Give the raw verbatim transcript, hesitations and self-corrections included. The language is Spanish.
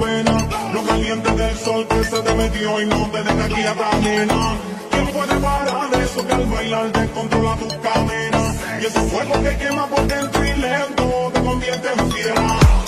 vena. Lo caliente del sol que se te metió y no te deja aquí a nena. ¿Quién puede parar eso que al bailar descontrola tus cadenas? Y ese fuego que quema por dentro y lento te convierte en fiera.